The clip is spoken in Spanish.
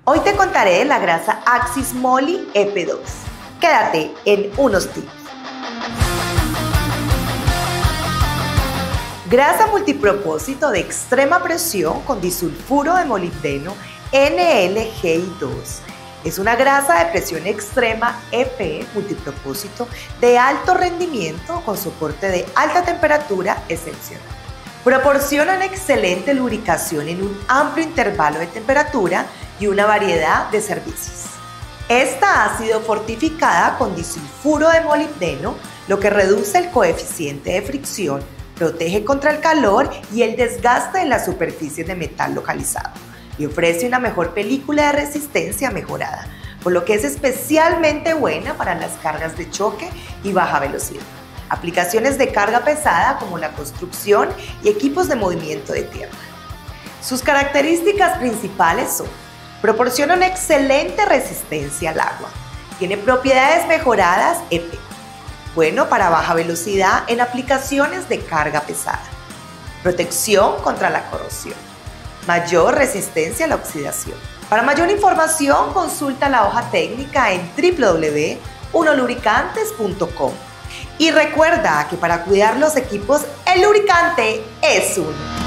Hoy te contaré de la grasa Axis Moly EP2. Quédate en unos tips. Grasa multipropósito de extrema presión con disulfuro de molibdeno NLGI2. Es una grasa de presión extrema EP multipropósito de alto rendimiento con soporte de alta temperatura excepcional. Proporciona una excelente lubricación en un amplio intervalo de temperatura y una variedad de servicios. Esta ha sido fortificada con disulfuro de molibdeno, lo que reduce el coeficiente de fricción, protege contra el calor y el desgaste en las superficies de metal localizado y ofrece una mejor película de resistencia mejorada, por lo que es especialmente buena para las cargas de choque y baja velocidad. Aplicaciones de carga pesada como la construcción y equipos de movimiento de tierra. Sus características principales son: proporciona una excelente resistencia al agua, tiene propiedades mejoradas EP, bueno para baja velocidad en aplicaciones de carga pesada, protección contra la corrosión, mayor resistencia a la oxidación. Para mayor información consulta la hoja técnica en www.unolubricantes.com. Y recuerda que para cuidar los equipos, el lubricante es uno.